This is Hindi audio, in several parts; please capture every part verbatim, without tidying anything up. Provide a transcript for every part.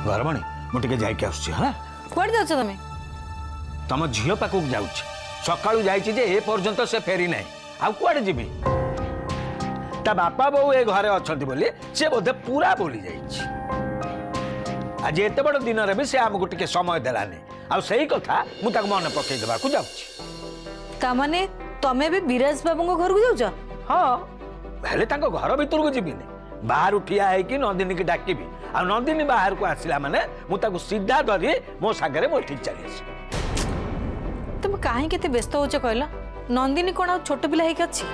घरमणी मुझे जाइए आस कौन जाऊँ तुम्हें तुम झील पाक जाऊँ सकाळू जाए पर्यंत से फेरी ना आ कुआड़े जीवी ता बापा बो ए घरे अच्छा बोली से बोधे पूरा बोली जाइए आज एत बड़ दिन में भी से आमको टिके समय देलानी आ सही कथा मुझे मन पकई देवा को जाऊँ तमें भी विराज बाबू घर को जाऊँ हाँ हेले तांको घर भीतर को जीविनी बाहर ठिया है नंदिनी की डाकिबी आ नंदिनी बाहर को आसला माने मुझे सीधा धरी मो सागर मो ठीक चली आस तुम कहीं केते व्यस्त होच कहला नंदिनी कौन आ छोट पिला है अच्छी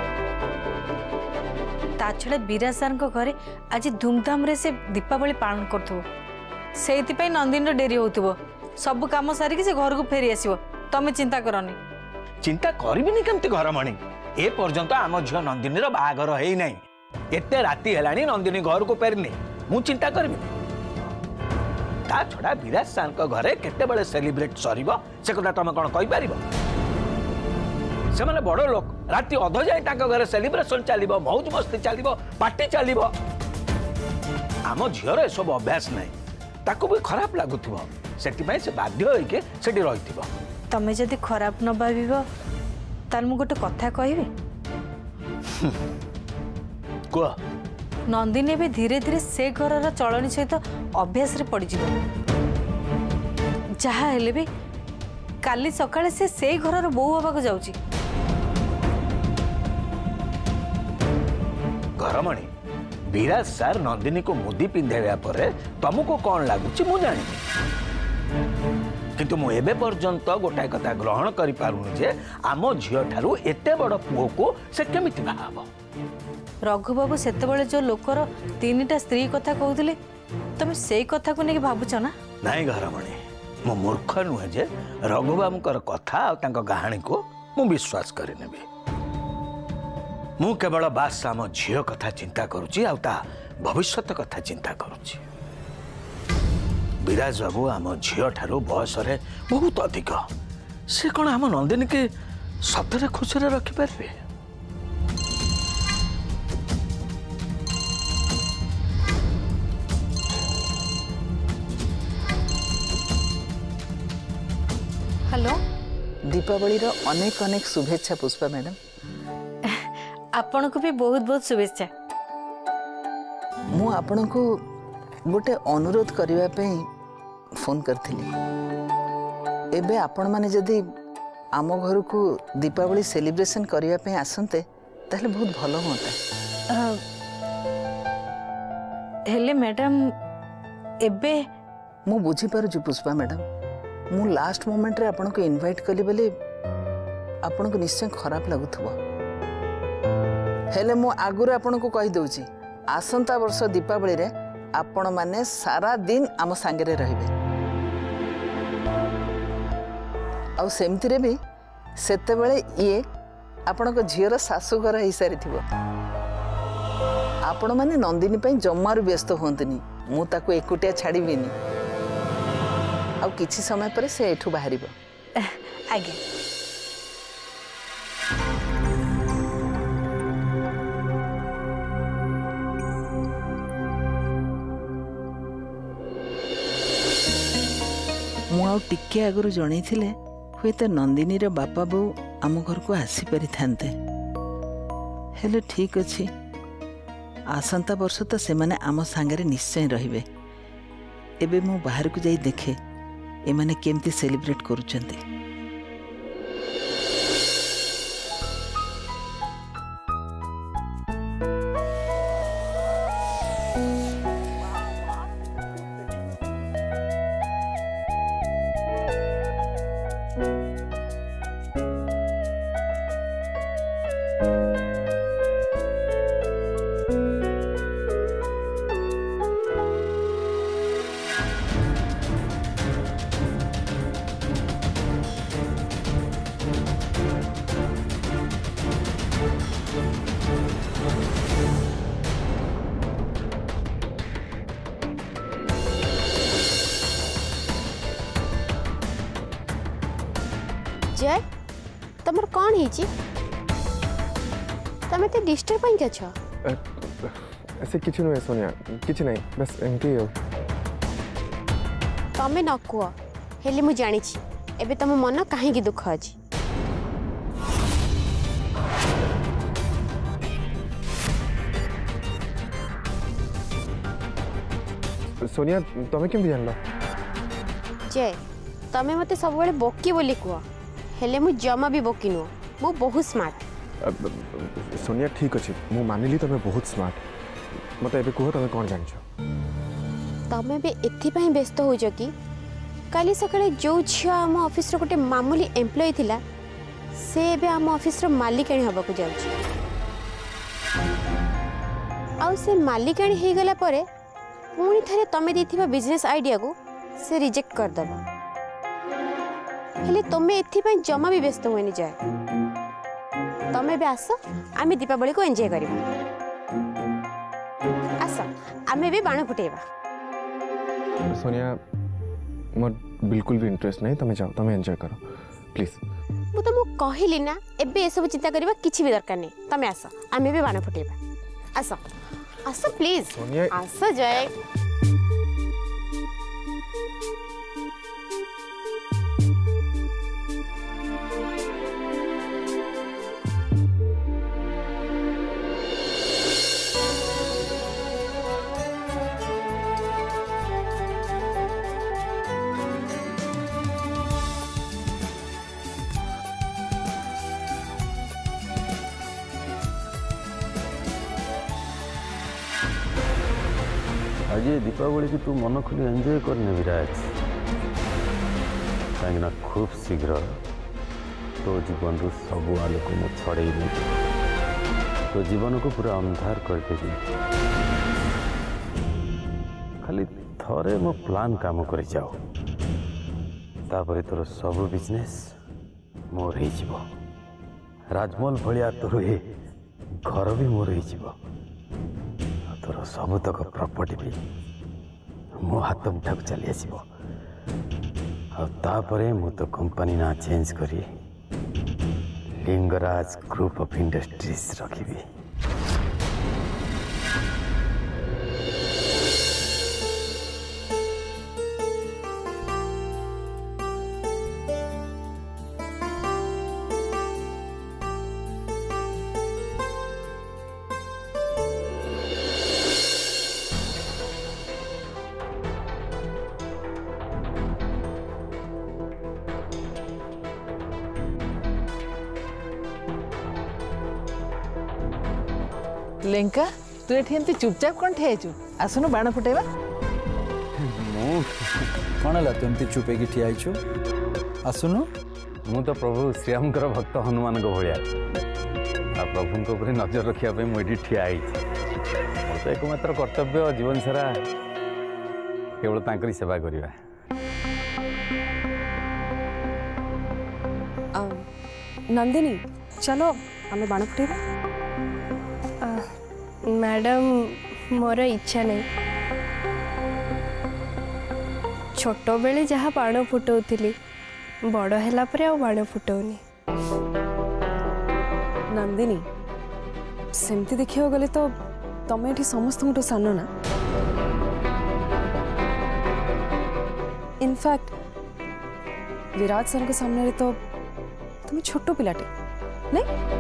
ता छड़ा विराज सार घरे आज धूमधाम रे से दीपावली पालन करथो सेति नंदिनी डेरी होतबो सब काम सारी से घर को फेरी आसीबो तमे चिंता करनी चिंता करिबिनी केमती घर मणी ए पर्यंत आम झील नंदिनी बाहागर है ना एते राति है नंदिनी घर को फेरनी मु चिंता करी ता छड़ा विराज सार घरे केते बड़े सेलिब्रेट सरीबो से कथा तुम कौन कहि परिबो से माने बड़ लोक राति अध जाए तांको घरे सेलिब्रेशन चलिबो मौज मस्ती चलिबो पार्टी चलिबो आम झीर ए सब अभ्यास नहीं ताको भी खराब लागुथिबो सेति पई से बाध्य होई के सेठी रहिथिबो तमे जदि खराब न भाबिबो तार मु गोटे कथा कहबी को नंदिनी भी धीरे धीरे से घर चलनी सहित अभ्यास रे पड़ जिवो जहा हेले भी काली सकाळे से से घर बो हवा को जाउची घरमणी विराज सार नंदिनी को मुदी पिंधाइबा परे तुमको कौन लगुच मु जानी किंतु मु एबे पर्यंत गोटाए कथा ग्रहण करि पारुनी जे आम झियो ठारू एते बड़ पुओ को से केमिति बाहाबो रघु बाबू सेते बळे जो लोकर तीनटा स्त्री कथा कहउथिले तमे सेई कथा को नेकी भाबुछ ना नाही घरमणी मु मूर्ख नुहे जे रघु बाबूकर कथा आ तांको कहानी को मु विश्वास करि नेबी मु केवल बास आम झील कथा चिंता करुची आ भविष्यत कथा चिंता करुची विराज बाबू आम झील ठारू बयस रे बहुत अधिक से कौन आम नंदिनी के सतरे खुशी रखिपारे हेलो दीपावली रो अनेक अनेक शुभेच्छा पुष्पा मैडम आपण को भी बहुत बहुत शुभेच्छा मु आपण को गोटे अनुरोध करने पे फोन करथिली एबे आपण माने जदि आम घर को दीपावली सेलिब्रेशन करने पे आसंते ताहले बहुत भलो होता हेले मैडम एबे मु बुझी पारुछु पुष्पा मैडम मु लास्ट मोमेंट रे आपण को इनवाइट कली बोले आपण को निश्चय खराब लागुथबो हेले मु आगुर आपण को कहि दउची आसंता वर्ष दीपावली रे आपण माने सारा दिन आम सांगे रहिबे आ सेमती रे भी सेते बेले ये आपण को झीर सासुघर हो सारी थिबो आपण माने नंदिनी पई जम्मारु व्यस्त होंतनी मु ताको एकुटिया छाड़ीबिनी आ किछि समय पर से एठू बाहरिबो आगे मु आउ टिके आगु जणै थिले हुए तो नंदिनी रो बापा बो आम घर को आसी पारि थांते हेले ठीक अछि आसंता वर्ष तो से माने आम सांगरे निश्चय रहिबे एबे मु बाहर को जाई देखे ए माने केमती सेलिब्रेट करूचंते जय तमर कौन है तमें तो डिस्टर्ब पाई क्या छ ऐसे किछु नहीं सोनिया किछु नहीं बस एमती हो तमें न कह हेले मु जानी एबे तुम मन कहीं दुख अच्छी सोनिया तुम्हें केमती जानल जय तमें मते सब बड़े बोकी बोली कह हेले मु जमा भी बोकी नुह मु बहुत स्मार्ट। सोनिया ठीक अच्छे मु मानिली तुम्हें बहुत स्मार्ट मत एबे कह तुम्हें कौन जान तमें भी एथि व्यस्त हो कि काली सकाळे जो झिया आम ऑफिस रो गोटे मामूली एम्प्लॉय थिला से एबे आम ऑफिस रो मालिकाणी हबा को जाउची आउ से मालिकाणी हे गला परे पुणी थरे तमें देथिबा बिजनेस आइडिया को से रिजेक्ट कर दबा हेले तमें एथि जमा भी व्यस्त होनी जाए तमें भी आस आमे दीपावली को एंजॉय करिबा आस आमे भी बाण फुटेबा। सोनिया मोर बिल्कुल भी इंटरेस्ट नहीं तुम्हें जाओ तुम्हें एंजॉय करो प्लीज मु तुमको कहली ना एबे ए सब चिंता करबा किछि भी दरकार नहीं तमें आस आमे भी बाण फुटेबा आस आस प्लीज सोनिया आस जय आज दीपावली की तू मन खुली एंजॉय करने विराज कहीं खूब शीघ्र तो जीवन रु सब आलोक मु छड़ेबी तो जीवन को पूरा अंधार करदेवी खाली थरे मो प्लान काम कर जाओ तापर तोर सब बिजनेस मोर हो राजमहल भलिया तोर ये घर भी मोर हो तोर सबुतक प्रॉपर्टी भी मो हाथ मुठा को चली आसब आतापरे मु तो कंपनी ना चेंज करी लिंगराज ग्रुप ऑफ इंडस्ट्रीज रखी। लेंका तू एठी एंती चुपचाप कौन ठेचु आसनु बाण फुटेबा कौन है तुमती चुपे की ठिया आइछु आसुनु मु तो प्रभु श्रीराम भक्त हनुमान को भाया आ प्रभु को ऊपर नजर रखिया पे मुझे ठिया मोर तो एकमात्र कर्तव्य जीवन सारा केवल तांकरी सेवा करिबा। नंदिनी चलो आमे बाण फुटेबा। मैडम मोर इच्छा नहीं छोट बेले जहाँ बाण फुटाऊली बड़ है बाण फुटाऊनी। नंदिनी सेमती देखिया गले तो तमें ये समस्त सान ना इनफैक्ट विराट सर के सामने तो तुम्हें छोट पिलाटे नहीं।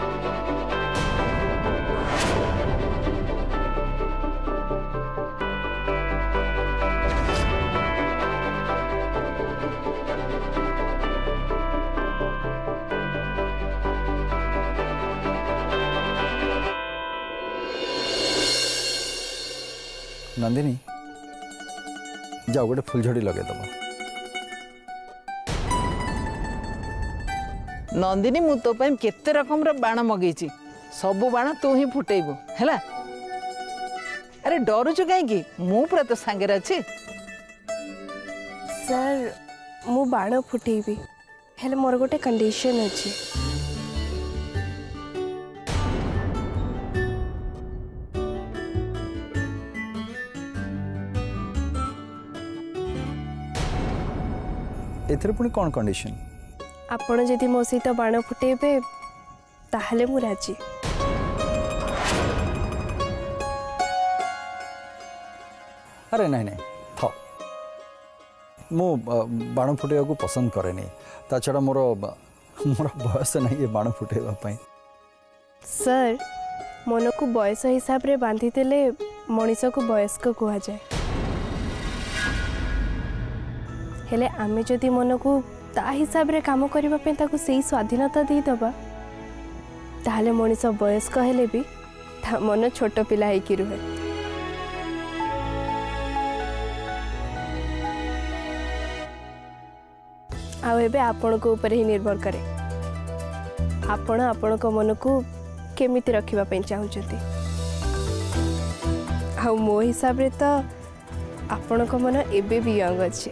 नंदिनी जाओ गोटे फुलझड़ी लगे दब। नंदिनी मु तो पे केते रकम रो बाण मगेची सबु बाण तू ही फुटेबो हैला। अरे डरुछु कहीं मु पूरा तो सांगे अच्छी सर मु बाण फुटेबी हेले मोर गोटे कंडीशन अच्छी। एथरे पुणी कौन कंडीशन आपण जदि मो सहित बाण फुटेबे ताहले मु राजी। अरे नहीं नहीं था मु बाण फुटेवा को पसंद करेनी ता छड़ा मोर मोर बयस नहीं ये बाण फुटेवा सर मन को बयस हिसाब रे बांधी देले मनीष को वयस्क कहा जाए हेले आमे जदि मन को ता हिसाब रे काम करबा पे ताको सही स्वाधीनता दे दबा ताहले मनीष वयस्क हेले भी ता मन छोट पिला है कि रुहे आउ एबे आपण को ऊपर ही निर्भर करे आपण आपण को मन को केमिति रखिबा पे चाहउछथि आउ मो हिसाब रे तो आपण को मन एबे भी यंग अछि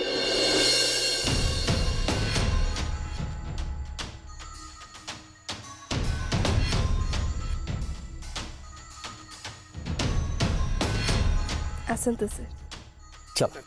आसंतु सर चल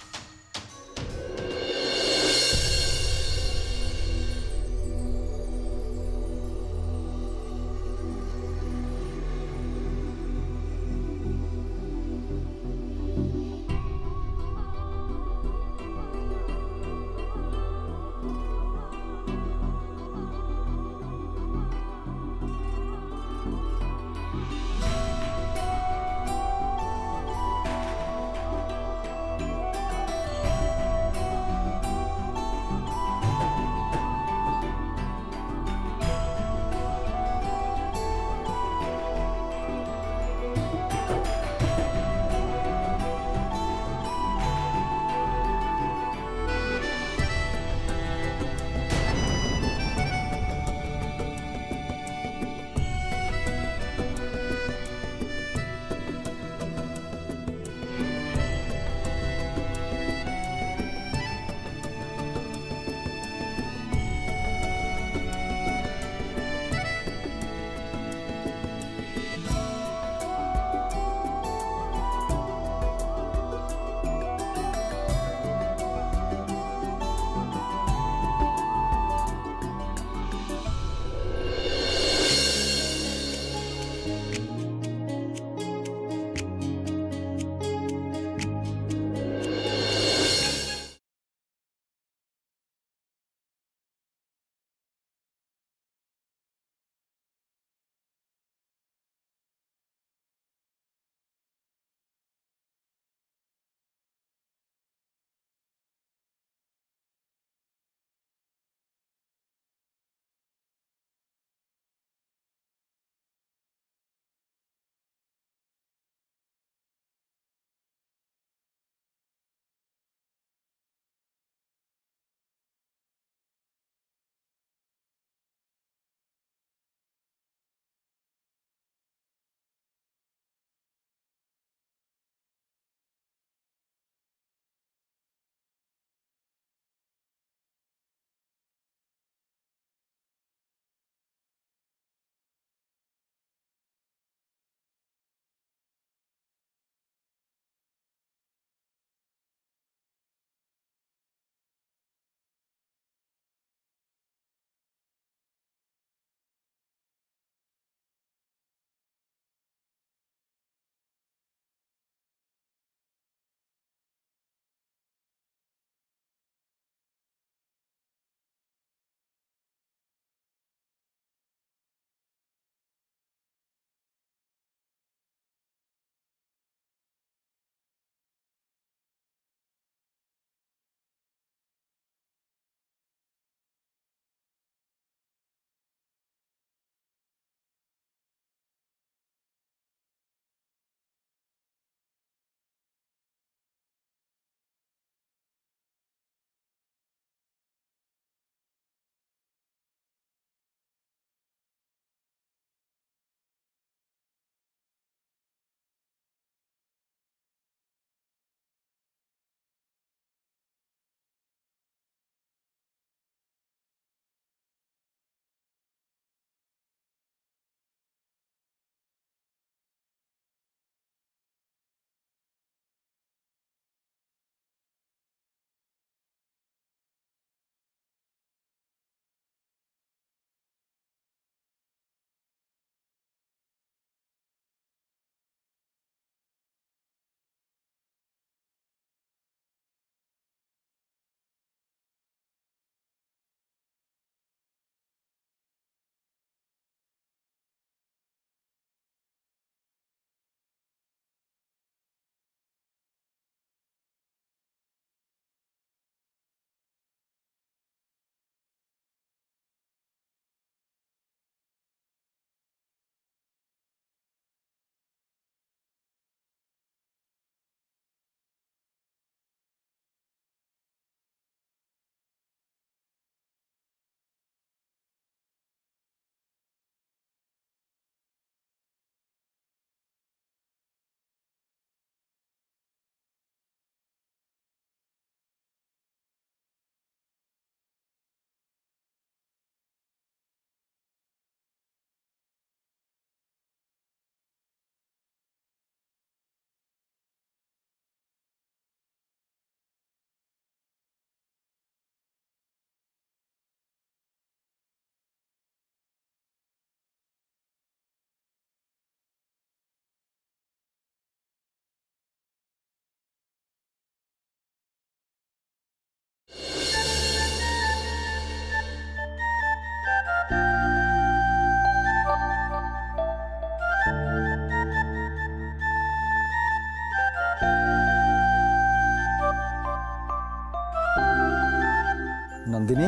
नंदिनी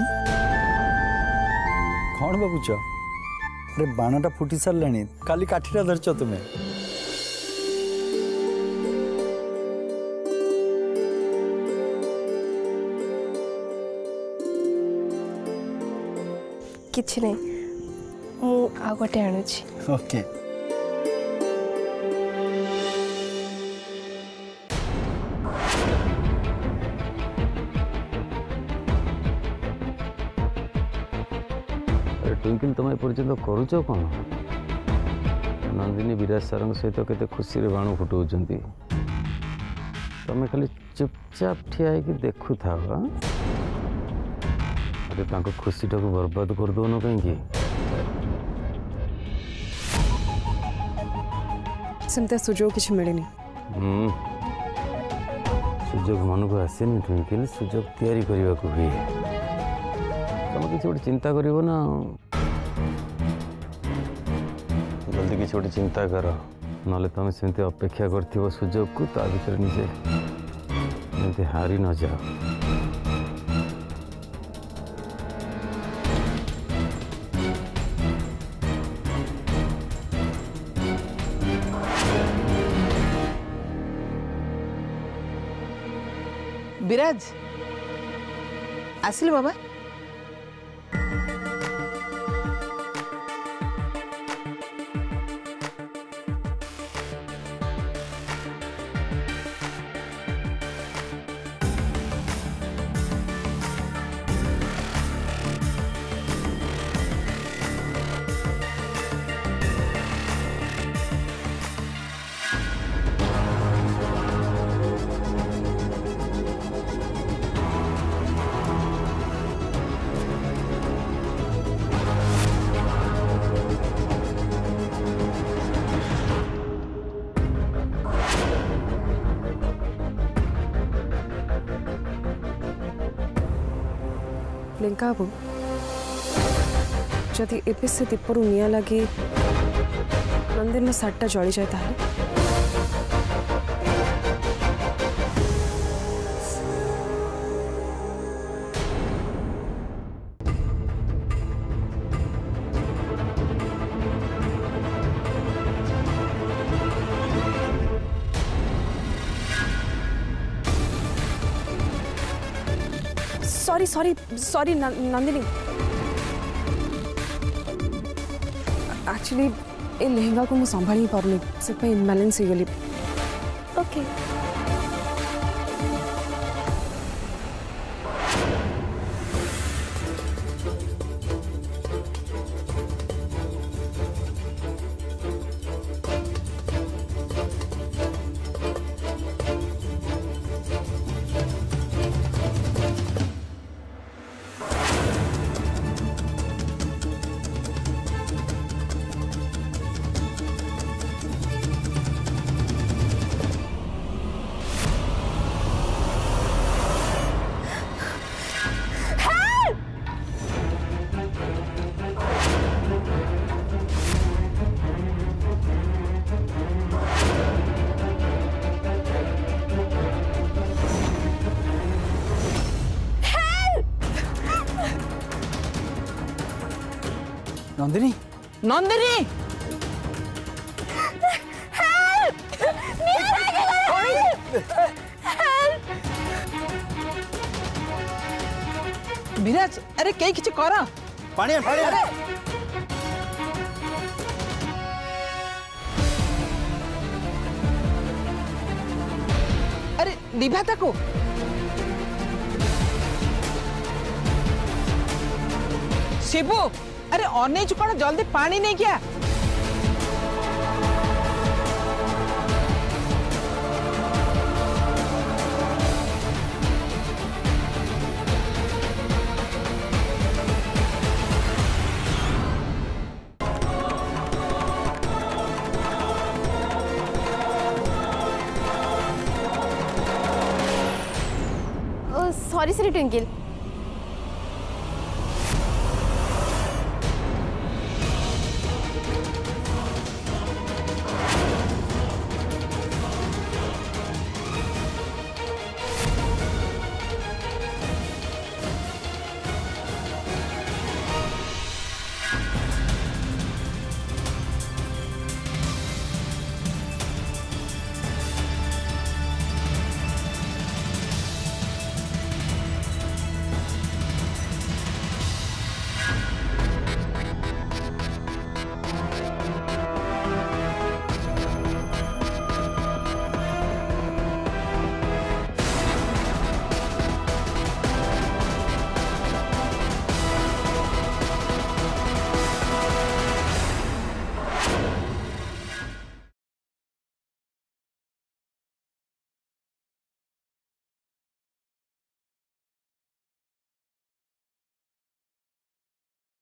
कौन भावुच अरे बाणटा फुटी सारे काली काठीटा धरच तुम्हें किछि नहीं मु आ गोटे आणुछि ओके ट्विंकल तुम एपर्यंत करुच कौन नंदिनी विराज सार सहित केते खुशी रे बाण फुटाऊं तुम खाली चुपचाप ठिया होगी देखु था अरे तांको खुशीटा को बर्बाद कर दो कहीं सेमते सुजोग किछि मिलेनी सुजोग मन को आसेनी ट्विंकल सुजोग तैयारी करने को हुए तुम किसी गोटे चिंता करिवो ना जल्दी किसी गोटे चिंता कर ना तुम सेमती अपेक्षा कर सुजोग को ता भीतर निजे एमती हारी न जाओ विराज आसिल बाबा प्रियंका बाबू जदि एबे से दीपर निया लगी नंदिन सार्टा जली जाए ताले sorry sorry sorry Nandini actually ए लहंगा को मुझे संभाली पारनी से इनबैलेंस हो गली ओके नंदिनी नंदिनी विराज अरे कई किछ कर पानी पानी अरे निभा ताको शिबू अरे अनेज कौन जल्दी पानी नहीं क्या सॉरी सॉरी ट्विंकल